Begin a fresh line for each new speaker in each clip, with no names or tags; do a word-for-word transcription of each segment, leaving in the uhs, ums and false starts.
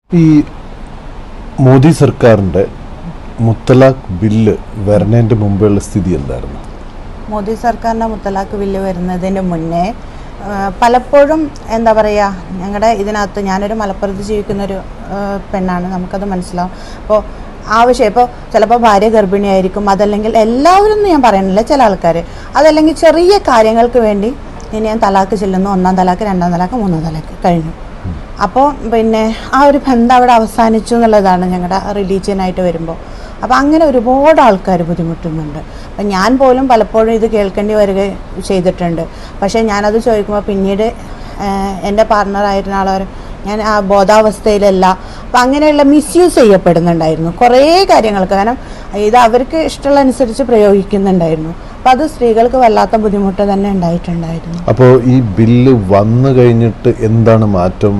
ഈ മോദി സർക്കാരിന്റെ മുത്തലാഖ് ബില്ല് വരുന്നതിന്റെ മുമ്പുള്ള സ്ഥിതി എന്തായിരുന്നു?
മോദി സർക്കാരിൻ്റെ മുത്തലാഖ് ബില്ല് വരുന്നതിന് മുന്നേ പലപ്പോഴും എന്താ പറയുക, ഞങ്ങളുടെ ഇതിനകത്ത് ഞാനൊരു മലപ്പുറത്ത് ജീവിക്കുന്നൊരു പെണ്ണാണ്, നമുക്കത് മനസ്സിലാവും. അപ്പോൾ ആവശ്യം ഇപ്പോൾ ചിലപ്പോൾ ഭാര്യ ഗർഭിണിയായിരിക്കും, അതല്ലെങ്കിൽ എല്ലാവരും ഞാൻ പറയുന്നില്ല, ചില ആൾക്കാർ അതല്ലെങ്കിൽ ചെറിയ കാര്യങ്ങൾക്ക് വേണ്ടി ഇനി ഞാൻ തലാക്ക് ചെല്ലുന്നു, ഒന്നാം തലാക്ക്, രണ്ടാം തലാക്ക്, മൂന്നാം തലാക്ക് കഴിഞ്ഞു. അപ്പോൾ പിന്നെ ആ ഒരു ബന്ധം അവിടെ അവസാനിച്ചു എന്നുള്ളതാണ് ഞങ്ങളുടെ റിലീജിയനായിട്ട് വരുമ്പോൾ. അപ്പോൾ അങ്ങനെ ഒരുപാട് ആൾക്കാർ ബുദ്ധിമുട്ടുന്നുണ്ട്. അപ്പം ഞാൻ പോലും പലപ്പോഴും ഇത് കേൾക്കേണ്ടി വരിക ചെയ്തിട്ടുണ്ട്. പക്ഷേ ഞാനത് ചോദിക്കുമ്പോൾ പിന്നീട് എൻ്റെ പാർട്ണറായിരുന്ന ആളവർ ഞാൻ ആ ബോധാവസ്ഥയിലല്ല, അപ്പം അങ്ങനെയുള്ള മിസ്യൂസ് ചെയ്യപ്പെടുന്നുണ്ടായിരുന്നു കുറേ കാര്യങ്ങൾക്ക്. കാരണം ഇത് അവർക്ക് ഇഷ്ടമുള്ള അനുസരിച്ച് പ്രയോഗിക്കുന്നുണ്ടായിരുന്നു. അപ്പം അത് സ്ത്രീകൾക്ക് വല്ലാത്ത ബുദ്ധിമുട്ട് തന്നെ ഉണ്ടായിട്ടുണ്ടായിരുന്നു.
അപ്പോൾ ഈ ബില്ല് വന്നു കഴിഞ്ഞിട്ട് എന്താണ് മാറ്റം?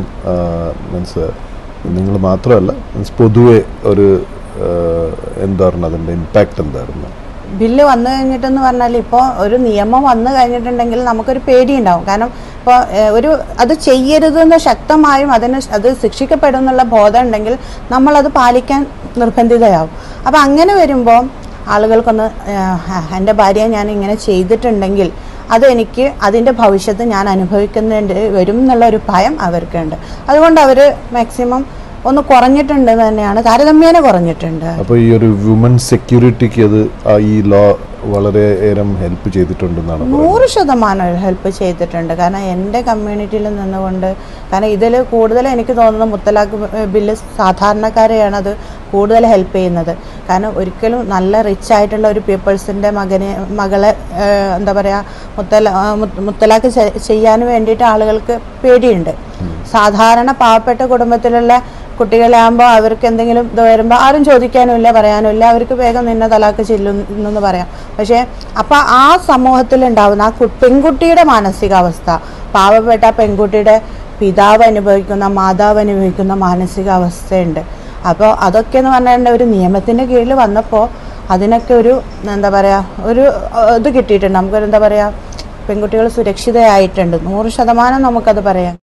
മീൻസ് നിങ്ങൾ മാത്രമല്ല, മീൻസ് പൊതുവെ ഒരു എന്തായിരുന്നു അതിൻ്റെ ഇമ്പാക്റ്റ് എന്തായിരുന്നു?
ബില്ല് വന്നു കഴിഞ്ഞിട്ടെന്ന് പറഞ്ഞാൽ ഇപ്പോൾ ഒരു നിയമം വന്നു കഴിഞ്ഞിട്ടുണ്ടെങ്കിൽ നമുക്കൊരു പേടിയുണ്ടാവും. കാരണം ഇപ്പോൾ ഒരു അത് ചെയ്യരുതെന്ന് ശക്തമായും അതിന് അത് ശിക്ഷിക്കപ്പെടും എന്നുള്ള ബോധം ഉണ്ടെങ്കിൽ നമ്മളത് പാലിക്കാൻ നിർബന്ധിതയാവും. അപ്പോൾ അങ്ങനെ വരുമ്പോൾ ആളുകൾക്കൊന്ന് എൻ്റെ ഭാര്യയെ ഞാൻ ഇങ്ങനെ ചെയ്തിട്ടുണ്ടെങ്കിൽ അതെനിക്ക് അതിൻ്റെ ഭവിഷ്യത്ത് ഞാൻ അനുഭവിക്കുന്നുണ്ട് വരും എന്നുള്ളൊരു ഭയം അവർക്കുണ്ട്. അതുകൊണ്ട് അവർ മാക്സിമം ഒന്ന് കുറഞ്ഞിട്ടുണ്ട് തന്നെയാണ്, താരതമ്യേന കുറഞ്ഞിട്ടുണ്ട്.
അപ്പോൾ ഈ ഒരു വുമൺ സെക്യൂരിറ്റിക്ക് അത് ഈ ലോ വളരെയേറെ ഹെൽപ്പ് ചെയ്തിട്ടുണ്ടെന്നാണ്?
നൂറ് ശതമാനം ഹെൽപ്പ് ചെയ്തിട്ടുണ്ട്. കാരണം എൻ്റെ കമ്മ്യൂണിറ്റിയിൽ നിന്നുകൊണ്ട്, കാരണം ഇതിൽ കൂടുതൽ എനിക്ക് തോന്നുന്നു മുത്തലാഖ് ബില്ല് സാധാരണക്കാരെയാണ് അത് കൂടുതൽ ഹെൽപ്പ് ചെയ്യുന്നത്. കാരണം ഒരിക്കലും നല്ല റിച്ച് ആയിട്ടുള്ള ഒരു പീപ്പിൾസിൻ്റെ മകനെ മകളെ എന്താ പറയുക മുത്തല മുത്തലാഖ് ചെയ്യാൻ വേണ്ടിയിട്ട് ആളുകൾക്ക് പേടിയുണ്ട്. സാധാരണ പാവപ്പെട്ട കുടുംബത്തിലുള്ള കുട്ടികളാകുമ്പോൾ അവർക്ക് എന്തെങ്കിലും ഇത് വരുമ്പോൾ ആരും ചോദിക്കാനുമില്ല, പറയാനുമില്ല, അവർക്ക് വേഗം നിന്നെ തലാക്ക് ചെല്ലുന്നെന്ന് പറയാം. പക്ഷേ അപ്പം ആ സമൂഹത്തിലുണ്ടാവുന്ന ആ പെൺകുട്ടിയുടെ മാനസികാവസ്ഥ, പാവപ്പെട്ട പെൺകുട്ടിയുടെ പിതാവ് അനുഭവിക്കുന്ന, മാതാവ് അനുഭവിക്കുന്ന മാനസികാവസ്ഥയുണ്ട്. അപ്പോൾ അതൊക്കെ എന്ന് പറഞ്ഞാൽ ഒരു നിയമത്തിൻ്റെ കീഴിൽ വന്നപ്പോൾ അതിനൊക്കെ ഒരു എന്താ പറയുക ഒരു ഇത് കിട്ടിയിട്ടുണ്ട്. നമുക്കൊരു എന്താ പറയുക പെൺകുട്ടികൾ സുരക്ഷിതയായിട്ടുണ്ട്, നൂറ് ശതമാനം നമുക്കത് പറയാം.